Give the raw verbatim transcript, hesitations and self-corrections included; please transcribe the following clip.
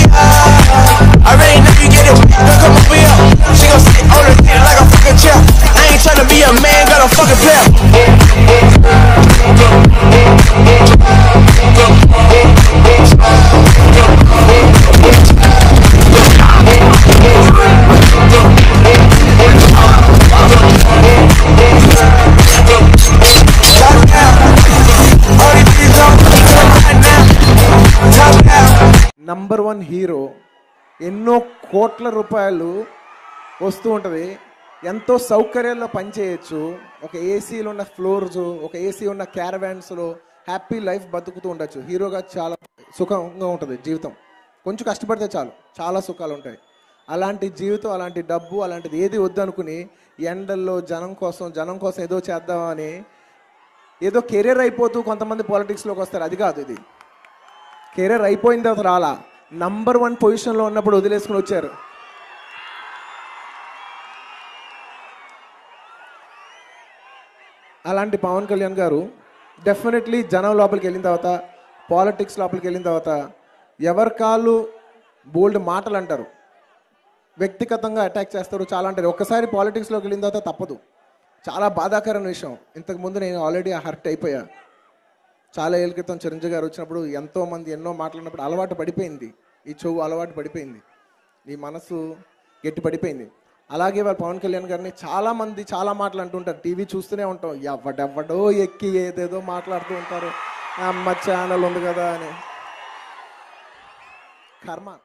I already know you get it. Don't come over here. She gon' sit on the dick like a fucking chair. I ain't tryna be a man, got a fucking player. Number one hero, ఎన్నో కోట్ల రూపాయలు వస్తూ ఉంటుంది, ఎంతో సౌకర్యాల్లో పనిచేయచ్చు, ఒక ఏసీలో ఉన్న floors, ఒక ఏసీ ఉన్న క్యారవాన్స్లో హ్యాపీ లైఫ్ బతుకుతూ ఉండొచ్చు. హీరోగా చాలా సుఖంగా ఉంటుంది జీవితం. కొంచెం కష్టపడితే చాలు, చాలా సుఖాలు ఉంటాయి. అలాంటి జీవితం, అలాంటి డబ్బు, అలాంటిది ఏది వద్దనుకుని ఎండల్లో జనం కోసం జనం కోసం ఏదో చేద్దామని ఏదో కెరీర్ అయిపోతూ కొంతమంది పాలిటిక్స్లోకి వస్తారు. అది కాదు, ఇది కెరీర్ అయిపోయిన తర్వాత రాలా, నంబర్ వన్ పొజిషన్లో ఉన్నప్పుడు వదిలేసుకుని వచ్చారు. అలాంటి పవన్ కళ్యాణ్ గారు డెఫినెట్లీ జనం లోపలికి వెళ్ళిన తర్వాత, పాలిటిక్స్ లోపలికి వెళ్ళిన తర్వాత ఎవరి కాళ్ళు బోల్డ్ మాటలు అంటారు, వ్యక్తిగతంగా అటాక్ చేస్తారు, చాలా అంటారు. ఒక్కసారి పాలిటిక్స్లోకి వెళ్ళిన తర్వాత తప్పదు. చాలా బాధాకరమైన విషయం. ఇంతకుముందు నేను ఆల్రెడీ హర్ట్ అయిపోయా. చాలా ఏళ్ళ క్రితం చిరంజీవి గారు వచ్చినప్పుడు ఎంతోమంది ఎన్నో మాట్లాడినప్పుడు అలవాటు పడిపోయింది, ఈ చెవు అలవాటు పడిపోయింది, ఈ మనసు గట్టి పడిపోయింది. అలాగే వాళ్ళు పవన్ కళ్యాణ్ గారిని చాలామంది చాలా మాటలు అంటుంటారు. టీవీ చూస్తూనే ఉంటాం, ఎవడెవ్వడో ఎక్కి ఏదేదో మాట్లాడుతూ ఉంటారు, అమ్మ ఛానల్ ఉంది కదా అని. కర్మ.